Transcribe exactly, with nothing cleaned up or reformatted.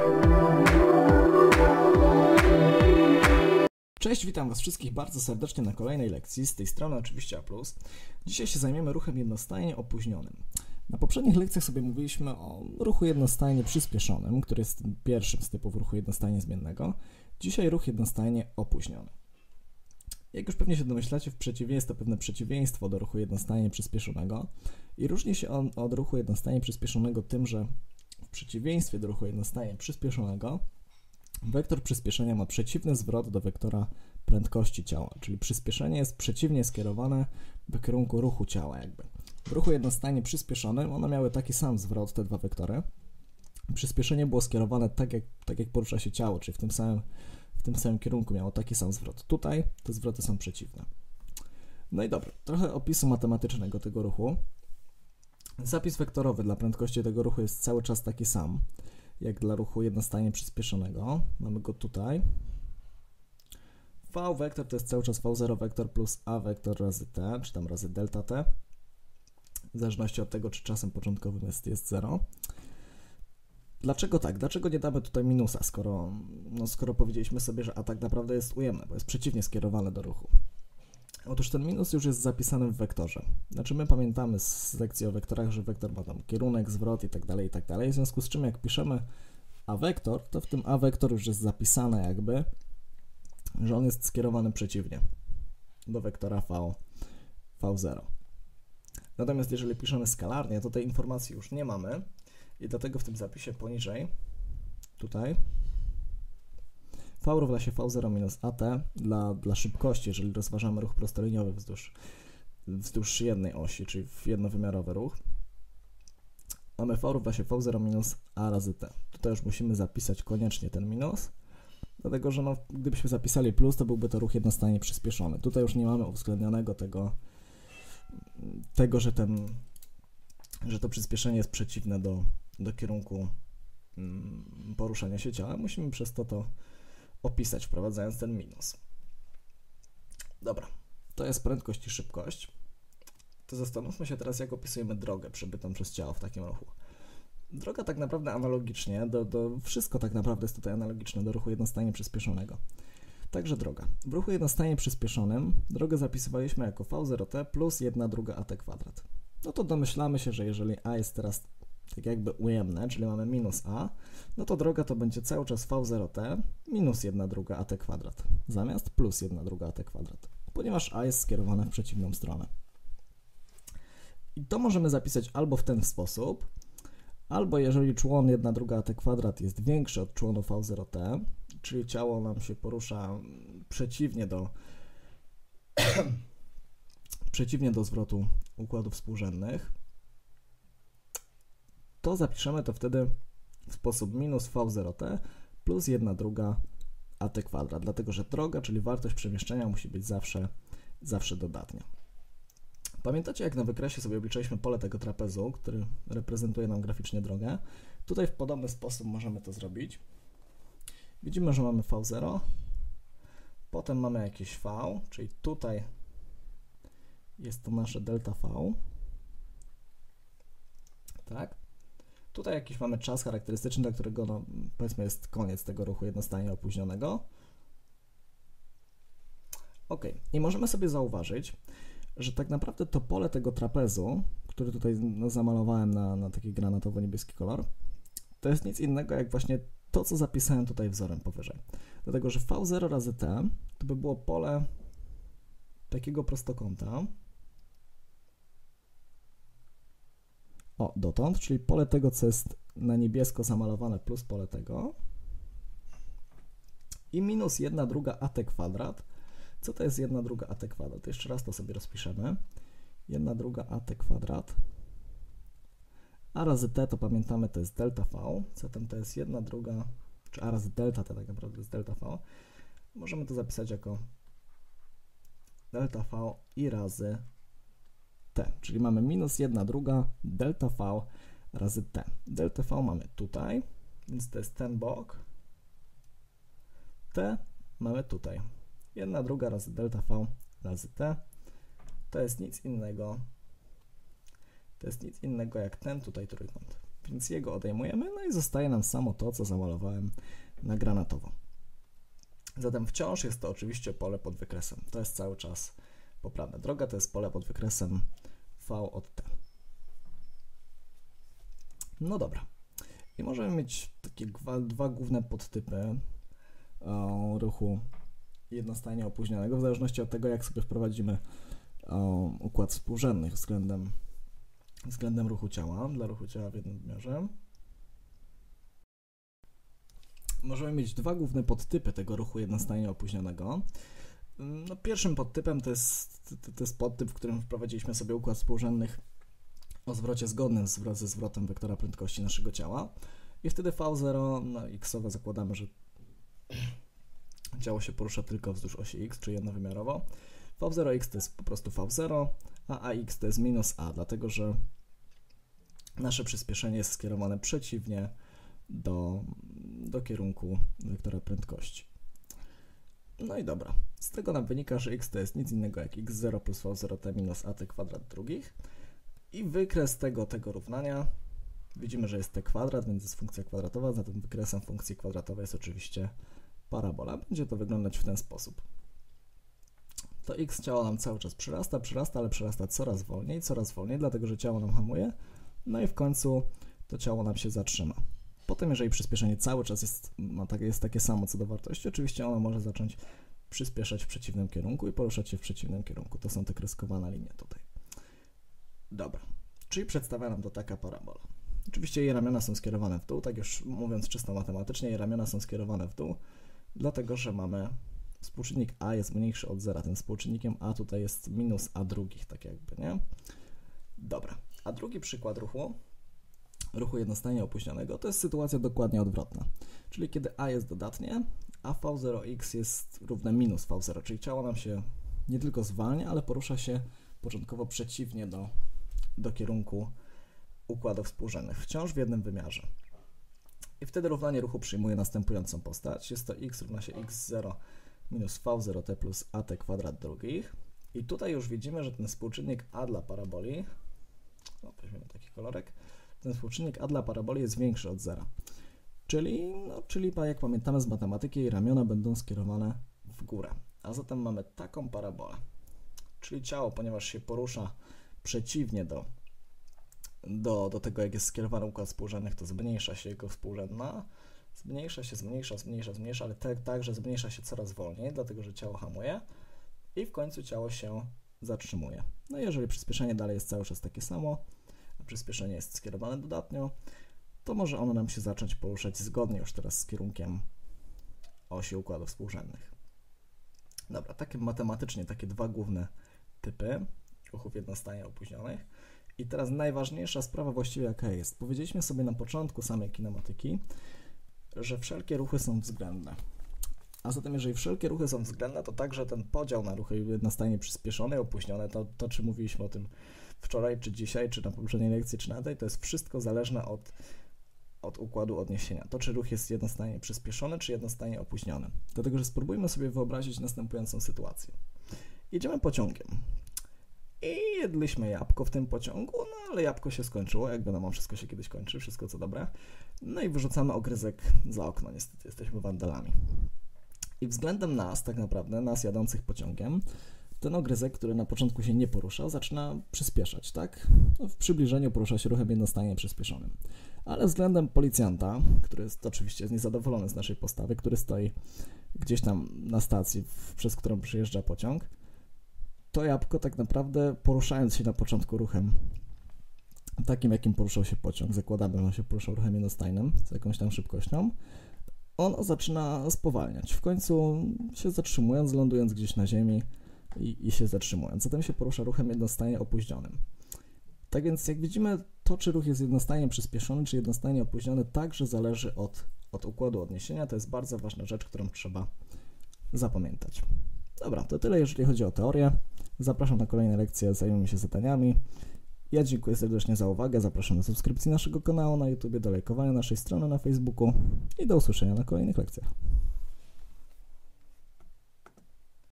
Cześć, witam Was wszystkich bardzo serdecznie na kolejnej lekcji, z tej strony oczywiście A plus. Dzisiaj się zajmiemy ruchem jednostajnie opóźnionym. Na poprzednich lekcjach sobie mówiliśmy o ruchu jednostajnie przyspieszonym, który jest pierwszym z typów ruchu jednostajnie zmiennego. Dzisiaj ruch jednostajnie opóźniony. Jak już pewnie się domyślacie, w przeciwieństwie jest to pewne przeciwieństwo do ruchu jednostajnie przyspieszonego i różni się on od ruchu jednostajnie przyspieszonego tym, że w przeciwieństwie do ruchu jednostajnie przyspieszonego wektor przyspieszenia ma przeciwny zwrot do wektora prędkości ciała, czyli przyspieszenie jest przeciwnie skierowane w kierunku ruchu ciała jakby. W ruchu jednostajnie przyspieszonym one miały taki sam zwrot, te dwa wektory. Przyspieszenie było skierowane tak jak, tak jak porusza się ciało, czyli w tym samym, w tym samym kierunku miało taki sam zwrot. Tutaj te zwroty są przeciwne. No i dobra, trochę opisu matematycznego tego ruchu. Zapis wektorowy dla prędkości tego ruchu jest cały czas taki sam jak dla ruchu jednostajnie przyspieszonego. Mamy go tutaj. V wektor to jest cały czas V zero wektor plus A wektor razy t, czy tam razy delta t, w zależności od tego, czy czasem początkowym jest, jest zero. Dlaczego tak? Dlaczego nie damy tutaj minusa, skoro, no, skoro powiedzieliśmy sobie, że A tak naprawdę jest ujemne, bo jest przeciwnie skierowane do ruchu? Otóż ten minus już jest zapisany w wektorze. Znaczy my pamiętamy z lekcji o wektorach, że wektor ma tam kierunek, zwrot i tak dalej, i tak dalej. W związku z czym jak piszemy A wektor, to w tym A wektor już jest zapisane jakby, że on jest skierowany przeciwnie do wektora V, V zero. Natomiast jeżeli piszemy skalarnie, to tej informacji już nie mamy i dlatego w tym zapisie poniżej, tutaj, V równa się V zero minus A T dla, dla szybkości, jeżeli rozważamy ruch prostoliniowy wzdłuż, wzdłuż jednej osi, czyli w jednowymiarowy ruch. Mamy V równa się V zero minus A razy T. Tutaj już musimy zapisać koniecznie ten minus, dlatego że no, gdybyśmy zapisali plus, to byłby to ruch jednostajnie przyspieszony. Tutaj już nie mamy uwzględnionego tego, tego że, ten, że to przyspieszenie jest przeciwne do, do kierunku mm, poruszania się ciała. Musimy przez to to opisać, wprowadzając ten minus. Dobra, to jest prędkość i szybkość. To zastanówmy się teraz, jak opisujemy drogę przebytą przez ciało w takim ruchu. Droga tak naprawdę analogicznie, do, do, wszystko tak naprawdę jest tutaj analogiczne do ruchu jednostajnie przyspieszonego. Także droga. W ruchu jednostajnie przyspieszonym drogę zapisywaliśmy jako V zero t plus jedna druga A T kwadrat. No to domyślamy się, że jeżeli A jest teraz tak jakby ujemne, czyli mamy minus A, no to droga to będzie cały czas V zero t minus jedna druga A T kwadrat, zamiast plus jedna druga A T kwadrat, ponieważ A jest skierowane w przeciwną stronę. I to możemy zapisać albo w ten sposób, albo jeżeli człon jedna druga A T kwadrat jest większy od członu V zero t, czyli ciało nam się porusza przeciwnie do przeciwnie do zwrotu układów współrzędnych, to zapiszemy to wtedy w sposób minus V zero t plus jedna druga A T kwadrat, dlatego że droga, czyli wartość przemieszczenia musi być zawsze, zawsze dodatnia. Pamiętacie, jak na wykresie sobie obliczyliśmy pole tego trapezu, który reprezentuje nam graficznie drogę? Tutaj w podobny sposób możemy to zrobić. Widzimy, że mamy V zero, potem mamy jakieś V, czyli tutaj jest to nasze delta V, tak? Tutaj jakiś mamy czas charakterystyczny, dla którego no, powiedzmy jest koniec tego ruchu jednostajnie opóźnionego. Ok, i możemy sobie zauważyć, że tak naprawdę to pole tego trapezu, który tutaj no, zamalowałem na, na taki granatowo-niebieski kolor, to jest nic innego jak właśnie to, co zapisałem tutaj wzorem powyżej. Dlatego, że V zero razy T to by było pole takiego prostokąta, o, dotąd, czyli pole tego, co jest na niebiesko zamalowane, plus pole tego i minus jedna druga A T kwadrat. Co to jest jedna druga A T kwadrat? Jeszcze raz to sobie rozpiszemy. jedna druga A T kwadrat. A razy T to pamiętamy, to jest delta V, zatem to jest jedna druga, czy A razy delta T tak naprawdę jest delta V. Możemy to zapisać jako delta V i razy T, czyli mamy minus jedna druga delta V razy T. Delta V mamy tutaj, więc to jest ten bok. T mamy tutaj. jedna druga razy delta V razy T to jest nic innego, to jest nic innego jak ten tutaj trójkąt. więc jego odejmujemy, no i zostaje nam samo to, co zamalowałem na granatowo. Zatem wciąż jest to oczywiście pole pod wykresem. To jest cały czas poprawne. Droga to jest pole pod wykresem V od T. No dobra. I możemy mieć takie dwa, dwa główne podtypy o, ruchu jednostajnie opóźnionego, w zależności od tego, jak sobie wprowadzimy o, układ współrzędnych względem, względem ruchu ciała, dla ruchu ciała w jednym wymiarze. Możemy mieć dwa główne podtypy tego ruchu jednostajnie opóźnionego. No, pierwszym podtypem to jest, to, to jest podtyp, w którym wprowadziliśmy sobie układ współrzędnych o zwrocie zgodnym z, ze zwrotem wektora prędkości naszego ciała. I wtedy V zero, no x-owe zakładamy, że ciało się porusza tylko wzdłuż osi x, czyli jednowymiarowo. V zero x to jest po prostu V zero, a ax to jest minus a, dlatego że nasze przyspieszenie jest skierowane przeciwnie do, do kierunku wektora prędkości. No i dobra, z tego nam wynika, że x to jest nic innego jak x zero plus V zero t minus at kwadrat drugich. I wykres tego, tego równania, widzimy, że jest t kwadrat, więc jest funkcja kwadratowa, zatem wykresem funkcji kwadratowej jest oczywiście parabola. Będzie to wyglądać w ten sposób. To x ciało nam cały czas przyrasta, przyrasta, ale przyrasta coraz wolniej, coraz wolniej, dlatego że ciało nam hamuje, no i w końcu to ciało nam się zatrzyma. Potem, jeżeli przyspieszenie cały czas jest, no, tak, jest takie samo co do wartości, oczywiście ono może zacząć przyspieszać w przeciwnym kierunku i poruszać się w przeciwnym kierunku. To są te kreskowane linie tutaj. Dobra, czyli przedstawia nam to taka parabola. Oczywiście jej ramiona są skierowane w dół, tak już mówiąc czysto matematycznie, jej ramiona są skierowane w dół, dlatego że mamy współczynnik a jest mniejszy od zera, tym współczynnikiem a tutaj jest minus a drugich, tak jakby, nie? Dobra, a drugi przykład ruchu, ruchu jednostajnie opóźnionego, to jest sytuacja dokładnie odwrotna, czyli kiedy a jest dodatnie, a V zero x jest równe minus V zero, czyli ciało nam się nie tylko zwalnia, ale porusza się początkowo przeciwnie do, do kierunku układów współrzędnych, wciąż w jednym wymiarze. I wtedy równanie ruchu przyjmuje następującą postać. Jest to x równa się x zero minus V zero t plus at kwadrat drugich. I tutaj już widzimy, że ten współczynnik a dla paraboli, no, weźmiemy taki kolorek, ten współczynnik a dla paraboli jest większy od zera. Czyli, no, czyli jak pamiętamy z matematyki, jej ramiona będą skierowane w górę. A zatem mamy taką parabolę. Czyli ciało, ponieważ się porusza przeciwnie do, do, do tego, jak jest skierowany układ współrzędnych, to zmniejsza się jego współrzędna, zmniejsza się, zmniejsza, zmniejsza, zmniejsza, ale tak, tak, że zmniejsza się coraz wolniej, dlatego że ciało hamuje i w końcu ciało się zatrzymuje. No i jeżeli przyspieszenie dalej jest cały czas takie samo, a przyspieszenie jest skierowane dodatnio, to może ono nam się zacząć poruszać zgodnie już teraz z kierunkiem osi układów współrzędnych. Dobra, takie matematycznie, takie dwa główne typy ruchów jednostajnie opóźnionych. I teraz najważniejsza sprawa właściwie jaka jest. Powiedzieliśmy sobie na początku samej kinematyki, że wszelkie ruchy są względne. A zatem jeżeli wszelkie ruchy są względne, to także ten podział na ruchy jednostajnie przyspieszone i opóźnione, to, to czy mówiliśmy o tym wczoraj, czy dzisiaj, czy na poprzedniej lekcji, czy na tej, to jest wszystko zależne od, od układu odniesienia. To, czy ruch jest jednostajnie przyspieszony, czy jednostajnie opóźniony. Dlatego, że spróbujmy sobie wyobrazić następującą sytuację. Jedziemy pociągiem i jedliśmy jabłko w tym pociągu, no ale jabłko się skończyło, jak wiadomo, wszystko się kiedyś kończy, wszystko co dobre. No i wyrzucamy ogryzek za okno, niestety jesteśmy wandalami. I względem nas, tak naprawdę, nas jadących pociągiem, ten ogryzek, który na początku się nie poruszał, zaczyna przyspieszać, tak? No, w przybliżeniu porusza się ruchem jednostajnie przyspieszonym. Ale względem policjanta, który jest oczywiście jest niezadowolony z naszej postawy, który stoi gdzieś tam na stacji, w, przez którą przyjeżdża pociąg, to jabłko tak naprawdę poruszając się na początku ruchem takim, jakim poruszał się pociąg, zakładamy, że on się poruszał ruchem jednostajnym z jakąś tam szybkością, on zaczyna spowalniać. W końcu się zatrzymując, lądując gdzieś na ziemi i, i się zatrzymując. Zatem się porusza ruchem jednostajnie opóźnionym. Tak więc jak widzimy, to czy ruch jest jednostajnie przyspieszony, czy jednostajnie opóźniony, także zależy od, od układu odniesienia. To jest bardzo ważna rzecz, którą trzeba zapamiętać. Dobra, to tyle, jeżeli chodzi o teorię. Zapraszam na kolejne lekcje, zajmiemy się zadaniami. Ja dziękuję serdecznie za uwagę, zapraszam do subskrypcji naszego kanału na YouTube, do lajkowania naszej strony na Facebooku i do usłyszenia na kolejnych lekcjach.